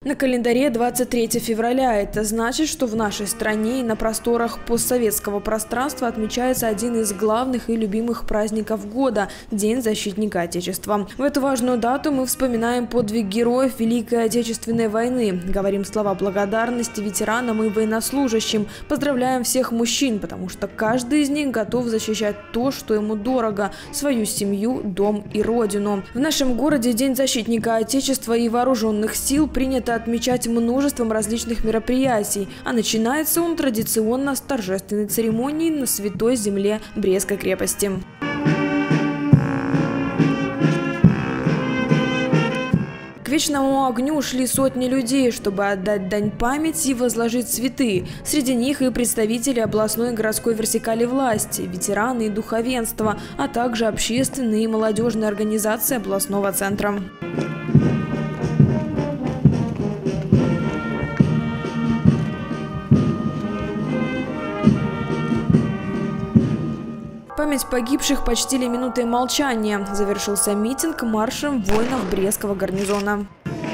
На календаре 23 февраля. Это значит, что в нашей стране и на просторах постсоветского пространства отмечается один из главных и любимых праздников года – День защитника Отечества. В эту важную дату мы вспоминаем подвиг героев Великой Отечественной войны, говорим слова благодарности ветеранам и военнослужащим, поздравляем всех мужчин, потому что каждый из них готов защищать то, что ему дорого – свою семью, дом и родину. В нашем городе День защитника Отечества и вооруженных сил принято отмечать множеством различных мероприятий, а начинается он традиционно с торжественной церемонии на Святой Земле Брестской крепости. К вечному огню шли сотни людей, чтобы отдать дань памяти и возложить цветы. Среди них и представители областной и городской вертикали власти, ветераны и духовенство, а также общественные и молодежные организации областного центра. Память погибших почтили минутой молчания. Завершился митинг маршем воинов Брестского гарнизона.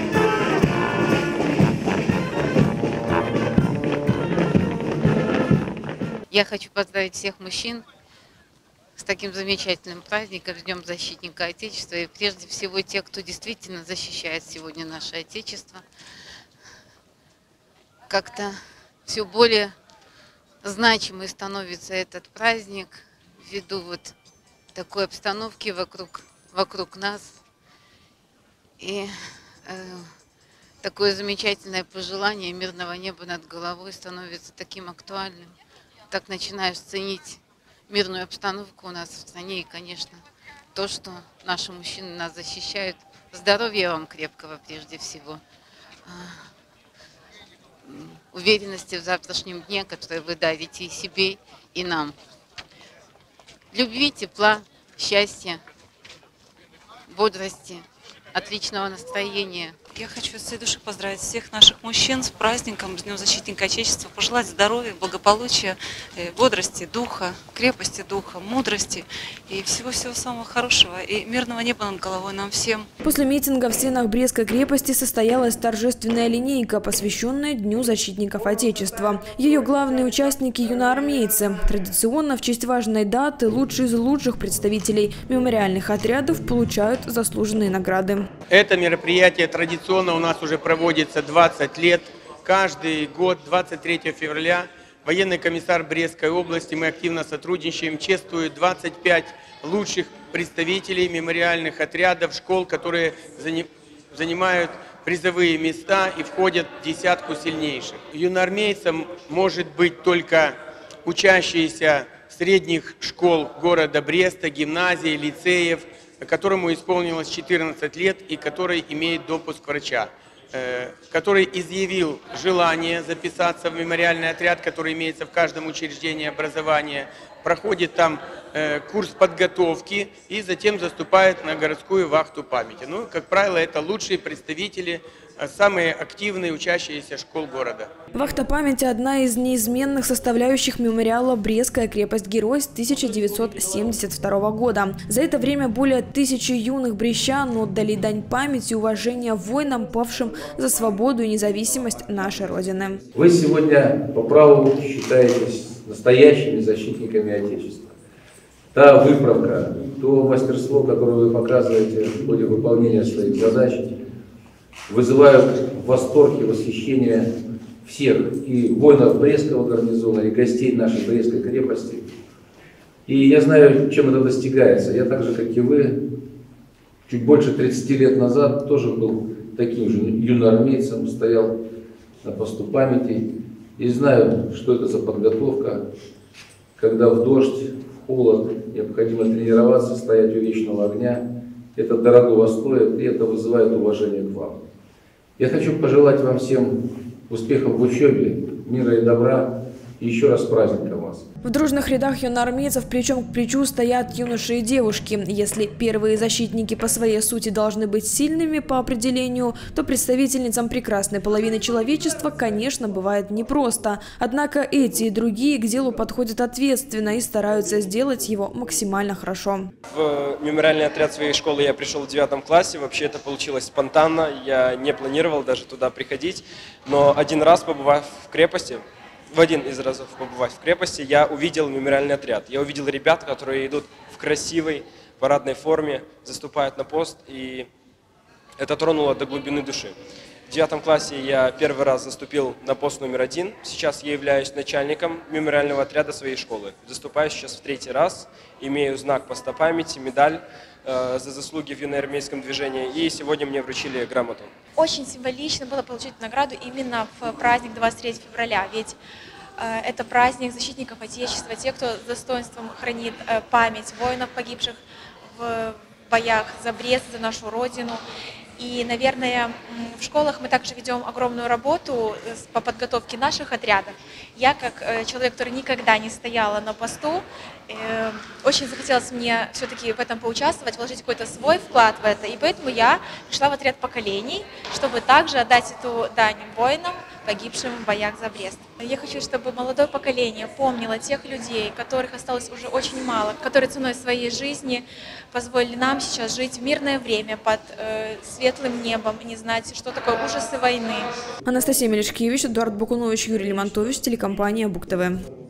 Я хочу поздравить всех мужчин с таким замечательным праздником, с Днем защитника Отечества. И прежде всего тех, кто действительно защищает сегодня наше Отечество. Как-то все более значимый становится этот праздник ввиду вот такой обстановки вокруг нас. И такое замечательное пожелание мирного неба над головой становится таким актуальным. Так начинаешь ценить мирную обстановку у нас в стране и, конечно, то, что наши мужчины нас защищают. Здоровья вам крепкого прежде всего. Уверенности в завтрашнем дне, который вы дарите и себе, и нам. Любви, тепла, счастья, бодрости, отличного настроения. Я хочу от всей души поздравить всех наших мужчин с праздником, с Днем защитника Отечества, пожелать здоровья, благополучия, бодрости духа, крепости духа, мудрости и всего-всего самого хорошего и мирного неба над головой нам всем. После митинга в стенах Брестской крепости состоялась торжественная линейка, посвященная Дню защитников Отечества. Ее главные участники – юноармейцы. Традиционно в честь важной даты лучшие из лучших представителей мемориальных отрядов получают заслуженные награды. Это мероприятие традиционно у нас уже проводится 20 лет. Каждый год, 23 февраля, военный комиссар Брестской области, мы активно сотрудничаем, чествует 25 лучших представителей мемориальных отрядов, школ, которые занимают призовые места и входят в десятку сильнейших. Юноармейцем может быть только учащиеся средних школ города Бреста, гимназий, лицеев, которому исполнилось 14 лет и который имеет допуск врача, который изъявил желание записаться в мемориальный отряд, который имеется в каждом учреждении образования, проходит там курс подготовки и затем заступает на городскую вахту памяти. Ну, как правило, это лучшие представители, самые активные учащиеся школ города. Вахта памяти – одна из неизменных составляющих мемориала «Брестская крепость-герой» с 1972 года. За это время более 1000 юных брестчан отдали дань памяти и уважения воинам, павшим за свободу и независимость нашей Родины. Вы сегодня по праву считаетесь настоящими защитниками Отечества. Та выправка, то мастерство, которое вы показываете в ходе выполнения своих задач, вызывают восторг и восхищение всех, и воинов Брестского гарнизона, и гостей нашей Брестской крепости. И я знаю, чем это достигается. Я так же, как и вы, чуть больше 30 лет назад тоже был таким же юноармейцем, стоял на посту памяти, и знаю, что это за подготовка, когда в дождь, в холод необходимо тренироваться, стоять у вечного огня. Это дорогого стоит, и это вызывает уважение к вам. Я хочу пожелать вам всем успехов в учебе, мира и добра, И еще раз с праздником вас. В дружных рядах юноармейцев плечом к плечу стоят юноши и девушки. Если первые защитники по своей сути должны быть сильными по определению, то представительницам прекрасной половины человечества, конечно, бывает непросто. Однако эти и другие к делу подходят ответственно и стараются сделать его максимально хорошо. В мемориальный отряд своей школы я пришел в 9 классе. Вообще это получилось спонтанно. Я не планировал даже туда приходить. Но один раз, побывав в крепости, в один из разов побывать в крепости, я увидел мемориальный отряд. Я увидел ребят, которые идут в красивой парадной форме, заступают на пост, и это тронуло до глубины души. В 9 классе я первый раз заступил на пост номер 1. Сейчас я являюсь начальником мемориального отряда своей школы. Заступаю сейчас в 3-й раз, имею знак поста памяти, медаль за заслуги в юноармейском движении, и сегодня мне вручили грамоту. Очень символично было получить награду именно в праздник 23 февраля, ведь это праздник защитников Отечества, те, кто с достоинством хранит память воинов, погибших в боях за Брест, за нашу Родину. И, наверное, в школах мы также ведем огромную работу по подготовке наших отрядов. Я, как человек, который никогда не стояла на посту, очень захотелось мне все-таки в этом поучаствовать, вложить какой-то свой вклад в это. И поэтому я пришла в отряд поколений, чтобы также отдать эту дань воинам, погибшим в боях за Брест. Я хочу, чтобы молодое поколение помнило тех людей, которых осталось уже очень мало, которые ценой своей жизни позволили нам сейчас жить в мирное время под светлым небом и не знать, что такое ужасы войны. Анастасия Мелешкевич, Эдуард Бакунович, Юрий Лемонтович, телекомпания БуК ТВ.